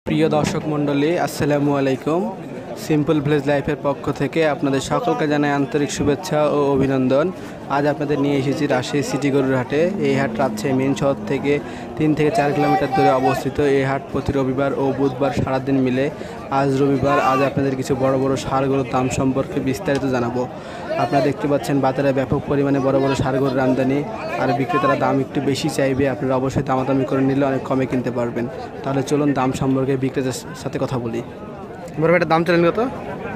প্রিয় দর্শক মণ্ডলী, আসসালামু আলাইকুম। সিম্পল ভিলেজ লাইফের পক্ষ থেকে আপনাদের সকলকে জানাই আন্তরিক শুভেচ্ছা ও অভিনন্দন। আজ আপনাদের নিয়ে এসেছি রাজশাহী সিটি গরুর হাটে। এই হাট রাজশাহী মেন শহর থেকে 3 থেকে 4 কিলোমিটার দূরে অবস্থিত। এই হাট প্রতি রবিবার ও বুধবার সারাদিন মিলে। আজ রবিবার। আজ আপনাদের কিছু বড় বড় ষাঁড় গরুর দাম সম্পর্কে বিস্তারিত জানাবো। আপনারা দেখতে পাচ্ছেন বাজারে ব্যাপক পরিমাণে বড় বড় ষাঁড় গরুর আমদানি, আর বিক্রেতারা দাম একটু বেশি চাইবে। আপনারা অবশ্যই দামাদামি করে নিলে অনেক কমে কিনতে পারবেন। তাহলে চলুন দাম সম্পর্কে বিক্রেতার সাথে কথা বলি। বড় ভাইটার দাম চলেন কত?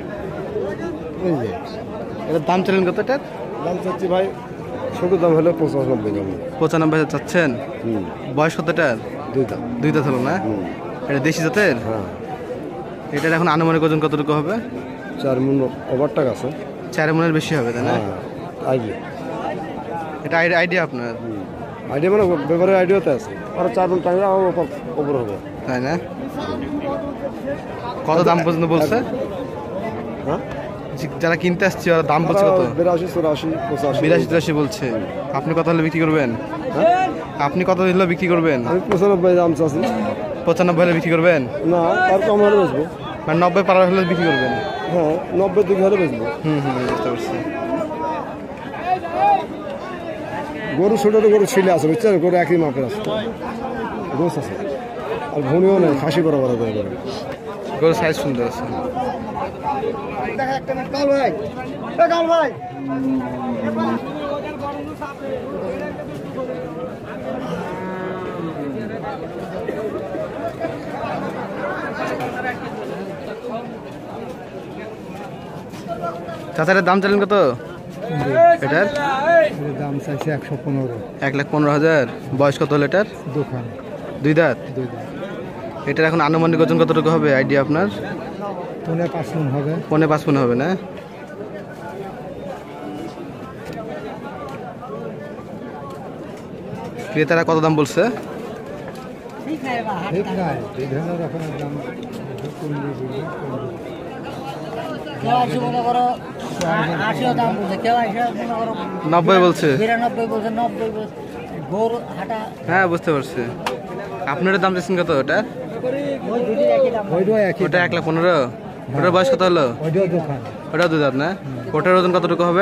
এটার দাম চলেন কত? এটার দাম চাচ্ছি ভাই, ছোট দাম হলো 95,000 চাচ্ছেন। বয়স কতটার? দুই দাঁত হলো না? এটা দেশি জাতের? হ্যাঁ। এটার এখন আনুমানিক ওজন কতটুকু হবে? 4 মণ ওভারটাক আছে। 4 মণের বেশি হবে, তাই না? আইডিয়া, এটা আইডিয়া আপনার? আইডিয়া মানে ব্যাপারে আইডিয়াতে আছে। আর 4 মণ টাকা ওপর হবে, তাই না? কত দাম পর্যন্ত বলছে? হ্যাঁ, যারা কিনতে আসছে ওরা দাম বলছে কত? 82, 84, 85, 82 বলছে। আপনি কত হলে বিক্রি করবেন? আপনি কত হলে বিক্রি করবেন? আমি 95 দাম চাচ্ছি। 95 হলে বিক্রি করবেন? না, আর কম হলে বেচবো। মানে 90 পার হলে বিক্রি করবেন? হ্যাঁ, 90 দিকে হলে বেচবো। বুঝতে পারছি। গরু ছোট গরু ছিলে আছে, বুঝছেন? গরু একই মাপের আছে, গোছ আছে, আর ভুনিও নেই, খাসি বরাবর করে গরু। গরুর সাইজ সুন্দর আছে। চাচারের দাম চালেন কত? এটার দাম চাইছে 115। 1,15,000। বয়স কত হলো এটার? দোকান দুই দাঁত। এটার এখন আনুমানিক ওজন কতটুকু হবে আইডিয়া আপনার? 5 মণ হবে। 5.5 মণ হবে না? ক্রেতারা কত দাম বলছে? ঠিক নাই, বিভিন্ন রকমের দাম। 90 বলছে। 92 বলছে, 90 বলছে। গরু হাটা। হ্যাঁ, বুঝতে পারছি। আপনার দাম দিচ্ছেন কত? ওটা ওটা 1,15,000। ওটার বয়স কত হলো? ওটা দুই দাঁত না? ওটার ওজন কতটুকু হবে?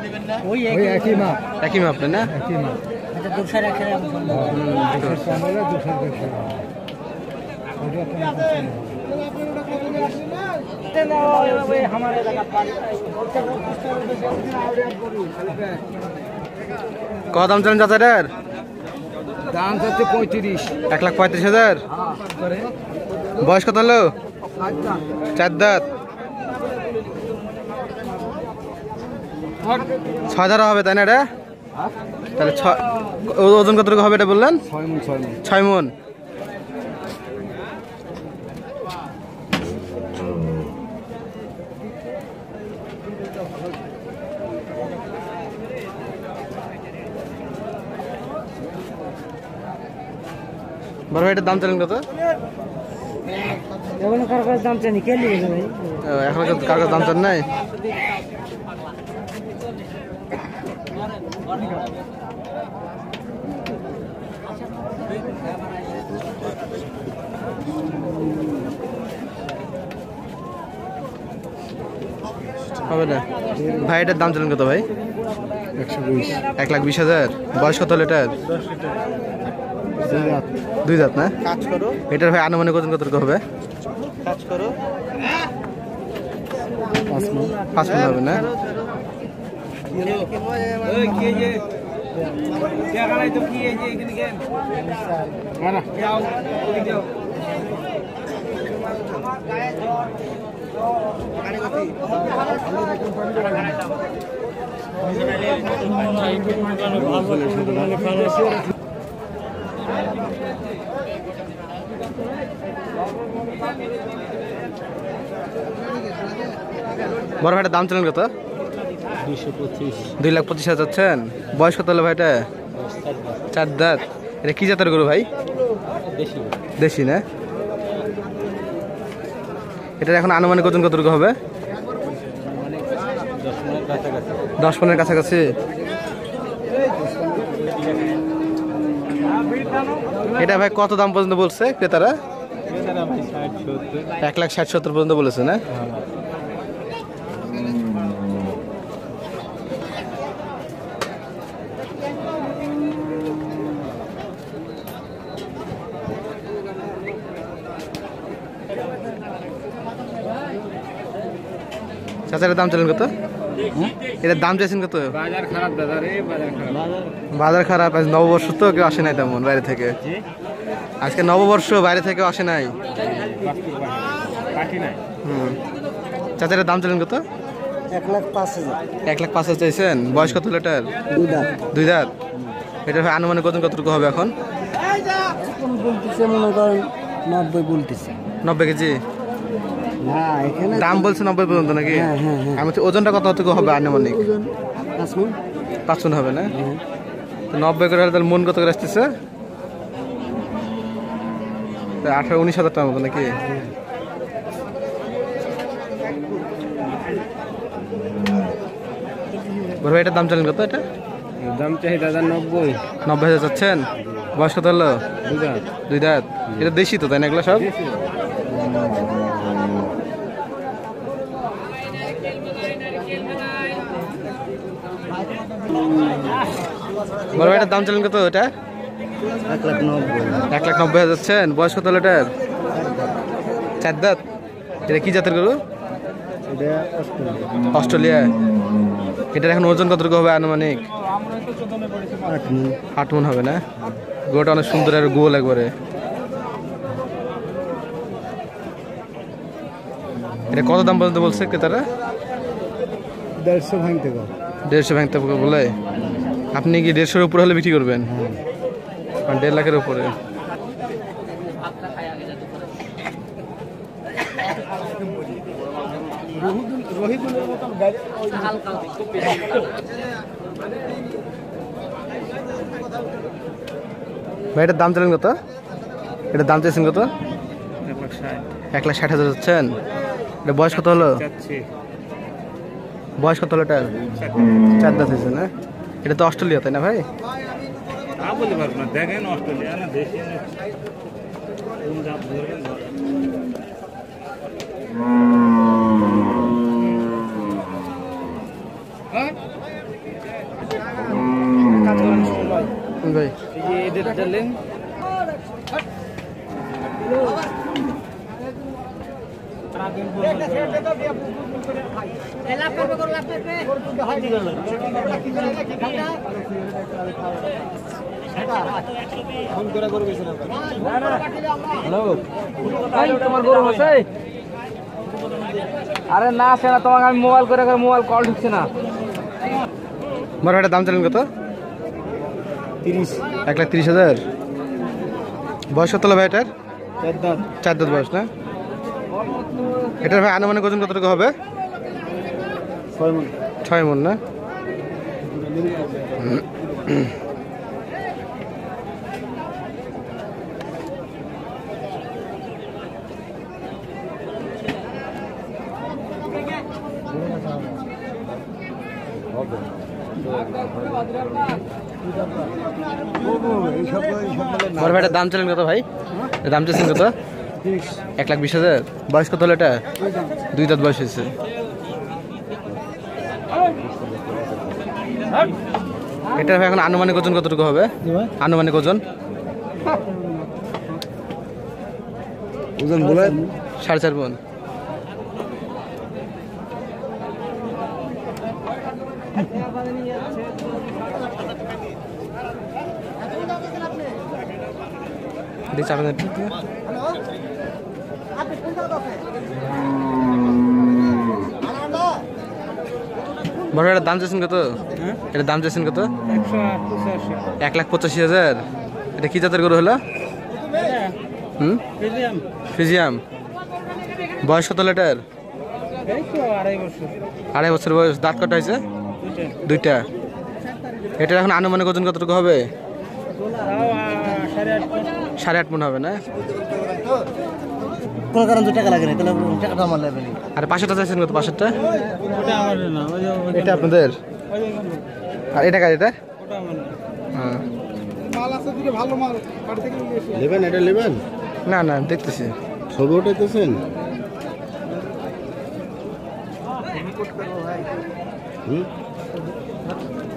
একই মাপ না? কত দাম চলেন চাচাটার? দাম চাচ্ছে 35। 1,35,000। বয়স কত হলো? 4 দাঁত। 6 দাঁত হবে, তাই না? এটা তাহলে ওজন কতটুকু হবে এটা বললেন? 6 মণ। বড় ভাইটার দাম চলেন কত? এখনো কার কাছে দাম চাইনি, কে নিয়েছে ভাই? এখন কার কাছে দাম চান নাই? হবে না ভাই। এটার দাম চলেন কত ভাই? 120। 1,20,000। বয়স কত হলো এটার? দুই দাঁত না? এটার ভাই আনুমানিক ওজন কতটুকু হবে? 5 মণ হবে না? বড় ভাইটার দাম চলেন কত? 2,25,000 চাচ্ছেন। বয়স কত হলো ভাইটা? 4 দাঁত। এটা কি জাতের গরু ভাই? দেশি না? এটার এখন আনুমানিক ওজন কতটুকু হবে? 10 মণের কাছাকাছি। এটা ভাই কত দাম পর্যন্ত বলছে ক্রেতারা? 1,60,70 পর্যন্ত বলেছে না? চাচা এটার দাম চাইলেন কত? এটার দাম চাইছেন কত? বাজার খারাপ দাদা রে, বাজার খারাপ। বাজার খারাপ, আজ নববর্ষ তো কেউ আসে নাই তেমন বাইরে থেকে। আজকে নববর্ষ, বাইরে থেকে আসে নাই। চাচা এটার দাম চাইলেন কত? 1,05,000 1,05,000 চাইছেন। বয়স কত হলো এটার? 2 দাঁত। 2 দাঁত। এটার আনুমানিক ওজন কতটুকু হবে এখন? এখন বলতেছে মনে করেন 90 বলতেছে। 90 কেজি না এখানে দাম বলছে 90 পর্যন্ত নাকি? হ্যাঁ, হ্যাঁ, হ্যাঁ। আমি বলছি ওজনটা কতটুকু হবে আনুমানিক? ওজন 5 মণ। 5 মণ হবে না? তো 90 করে হলে তাহলে মন কত করে আসতেছে? 18-19 হাজার টাকার মতো নাকি? বড় ভাই এটার দাম চাইলেন কত? এটা দাম চাই দাদা 90। 90,000 চাচ্ছেন। বয়স কত হলো? 2 দাঁত। 2 দাঁত। এটা দেশি তো তাই না এগুলো সব? বড় ভাই এটার দাম চাইলেন কত? এটা 1,90,000 1,90,000 যাচ্ছেন। বয়স কত হলো এটার? 4 দাঁত। এটা কি জাতের গরু? এটা অস্ট্রেলিয়া। এটার এখন ওজন কতটুকু হবে আনুমানিক? 8 মণ। 8 মণ হবে না? গরুটা অনেক সুন্দর আর গোল একবারে। এটা কত দাম পর্যন্ত বলছে ক্রেতারা? 150 ভাঙতে কর। 150 ভাঙতে বলে। আপনি কি 150-এর উপরে হলে বিক্রি করবেন? 1.5 লাখের উপরে। ভাই এটার দাম চাইলেন কত? এটার দাম চাইছেন কত? 1,60,000 যাচ্ছেন। এটা বয়স কত হলো? বয়স কত হলো এটার? 4 দাঁত হয়েছে না? এটা তো অস্ট্রেলিয়া তাই না ভাই? বলতে পারবো না, দেখেন অস্ট্রেলিয়া না দেশি ভাই এদের চলেন। তোমার গরু আছে? আরে না আসে না, তোমাকে আমি মোবাইল করে মোবাইল কল ঢুকছে না। বড় ভাইটার দাম চাইলেন কত? 30। 1,30,000। বয়স কত হলো ভাই এটার? 4 দাঁত। 4 দাঁত বয়স না? এটার ভাই আনুমানিক ওজন কতটুকু হবে? 6 মণ। 6 মণ না? বড় ভাইটার দাম চাইলেন কত ভাই? দাম চাইছেন কত? 1,20,000। বয়স কত হলো এটা? 2 দাঁত বয়স হয়েছে। এটার ভাই এখন আনুমানিক ওজন কতটুকু হবে? আনুমানিক ওজন ওজন বলে 4.5 মণ। দিচ্ছি আপনাদের বড় এটার দাম চাইছেন কত? এটার দাম চাইছেন কত? 1,85,000। এটা কি জাতের গরু হলো? ফ্রিজিয়াম। বয়স কত হলো এটার? 2.5 বছর বয়স। দাঁত কটা হয়েছে? 2টা। এটার এখন আনুমানিক ওজন কতটুকু হবে? 8.5 মণ হবে না? কোনো কারণ 2 টাকা লাগে না, তাহলে টাকাটা আমার লাগবে না। আর 500টা চাইছেন কত? 500টা? এটা আপনাদের? আর এটা কার? এটা হ্যাঁ। নেবেন, এটা নেবেন। না না দেখতেছি। ছবি উঠাইতেছেন? হুম